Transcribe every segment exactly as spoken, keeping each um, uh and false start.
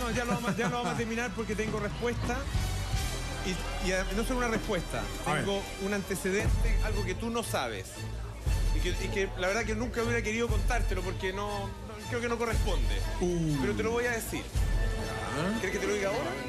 no, ya lo vamos, ya lo vamos a terminar porque tengo respuesta. Y, y no solo una respuesta, tengo un antecedente, algo que tú no sabes. Y que, y que la verdad que nunca hubiera querido contártelo porque no, no creo que no corresponde. Uh. Pero te lo voy a decir. ¿Ah? ¿Quieres que te lo diga ahora?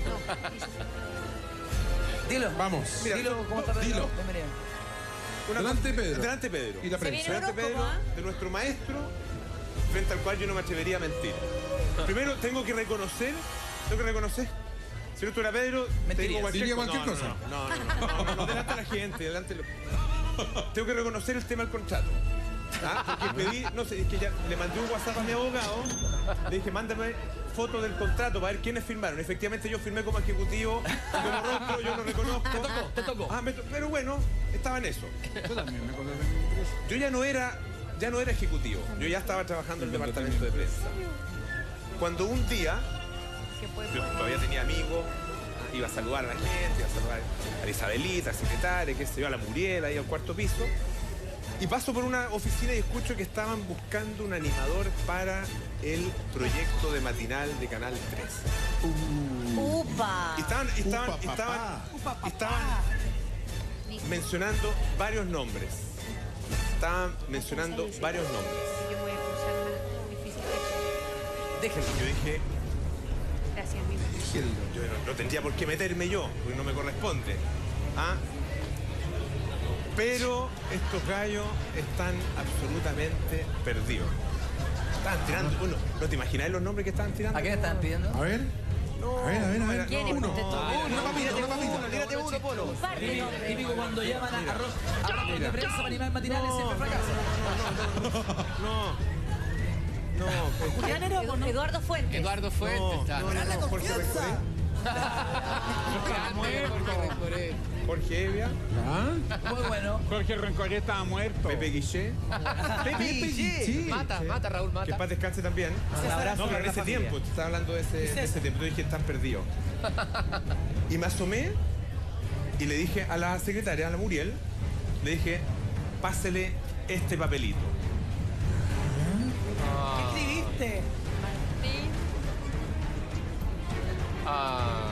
No, dilo. Vamos. Mira, dilo, ¿cómo está Pedro? Dilo. Una delante Pedro. Delante Pedro. Y la prensa. Delante Pedro, de nuestro maestro, frente al cual yo no me atrevería a mentir. Primero tengo que reconocer, tengo que reconocer. Si no estuviera Pedro, te digo cualquier, diría cualquier no, cosa. No, no, no, no, no, no, no, delante a la gente, delante lo... Tengo que reconocer el tema del contrato. ¿Ah? Porque pedí, no sé, es que ya le mandé un WhatsApp a mi abogado, le dije, mándame fotos del contrato para ver quiénes firmaron. Efectivamente yo firmé como ejecutivo, como rostro, yo lo reconozco. Te tocó, te tocó. Ah, me to pero bueno, estaba en eso. Yo también me acordé. Yo ya no era, ya no era ejecutivo, yo ya estaba trabajando en el departamento de prensa. Cuando un día, yo todavía tenía amigos, iba a saludar a la gente, iba a saludar a la Isabelita, a la secretaria, qué sé yo, a la Muriel, ahí al cuarto piso. Y paso por una oficina y escucho que estaban buscando un animador para el proyecto de matinal de Canal tres. Uh. ¡Upa! Y estaban, y estaban, Upa, y estaban, Upa, y estaban mencionando varios nombres. Estaban mencionando varios nombres. Yo voy a cruzar más difícil que Déjelo. Yo dije, Gracias, mi amor. yo no, no tendría por qué meterme yo, porque no me corresponde. ¿Ah? Pero estos gallos están absolutamente perdidos. Estaban tirando, bueno, ¿no te imagináis los nombres que estaban tirando? ¿A quién estaban pidiendo? A ver. No, A ver, a ver, a ver. ¿Quién es? Uno. Ponte todo. Una papita, una papita. Tírate uno, Polo. Un par de Típico, nombres. típico cuando llaman a arroz, arroz de prensa para animar matinales siempre fracasa. No. No, Julián era Edu- Eduardo Fuentes. Eduardo Fuentes no, está. no, no, no, Jorge Rencoré. Grande, Jorge Evia, ¿Ah? Muy bueno. Jorge Rencoré estaba muerto. Pepe Guillé, Pepe Sí. Mata, mata, Raúl, que mata. paz descanse también. Un abrazo No, pero para en la ese familia. tiempo, te estaba hablando de ese, de ese tiempo, yo dije, están perdidos. Y me asomé y le dije a la secretaria, a la Muriel, le dije, pásele este papelito. ¿Qué escribiste? Martín. Ah.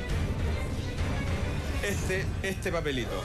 Este, este papelito.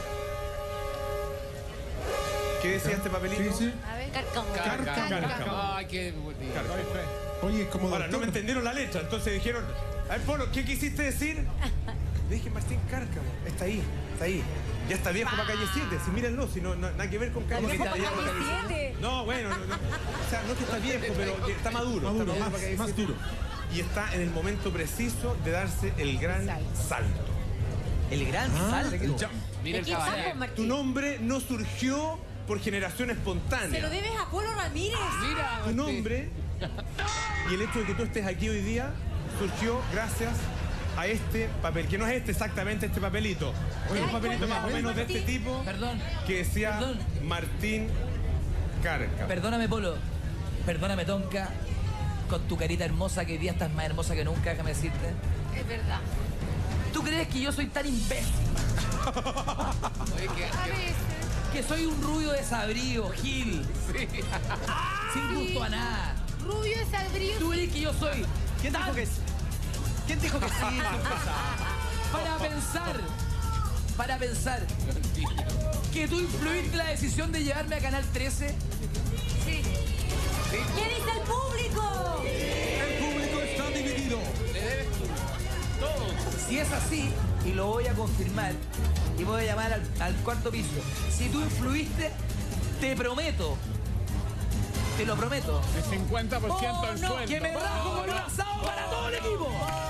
¿Qué decía este papelito? Sí, sí. A ver, Cárcamo. Cárcamo. Ay, qué bonito. Cárcamo. Oye, es como Ahora, no doctor. me entendieron la letra, entonces dijeron, a ver, Polo, ¿qué quisiste decir? Le dije, Martín Cárcamo, está ahí, está ahí. Ya está viejo para calle siete, si mírenlo, si no, no- nada que ver con calle Viejo siete. para ya calle para siete. No, bueno, no, no. O sea, no es que está viejo, pero que está maduro. Maduro, está más- para calle más siete. duro. Y está en el momento preciso de darse el gran salto. El gran salto. El jump. Mira ¿De el qué estamos, caballero. Tu Martín? nombre no surgió por generación Se lo espontánea. debes a Polo Ramírez. Mira, Tu nombre y el hecho de que tú estés aquí hoy día surgió gracias a este papel, que no es este exactamente este papelito. Es un Ay, papelito ¿cuál más o es, menos de este Martín? tipo Perdón. que decía Perdón. Martín Cárcamo. Perdóname, Polo. Perdóname, Tonka. Con tu carita hermosa, que hoy día estás más hermosa que nunca, déjame decirte. Es verdad. ¿Tú crees que yo soy tan imbécil? Oye, que, A veces. Que soy un rubio desabrido, Gil. Sin gusto a nada. Rubio es albrío. ¿Tú crees que yo soy? ¿Quién dijo que sí? ¿Quién dijo que sí? Para pensar, para pensar que tú influiste en la decisión de llevarme a Canal trece. Sí. ¿Qué dice el público? El público está dividido. le debes todo. Si es así, y lo voy a confirmar, y voy a llamar al, al cuarto piso, si tú influiste, te prometo, te lo prometo, El cincuenta por ciento del Oh, no, sueldo. que me rajo con un asado para todo el equipo.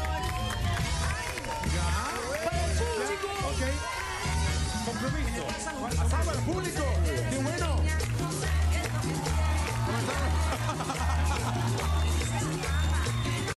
Para el público. Ok. Compromiso. Asado al público. ¡Qué bueno!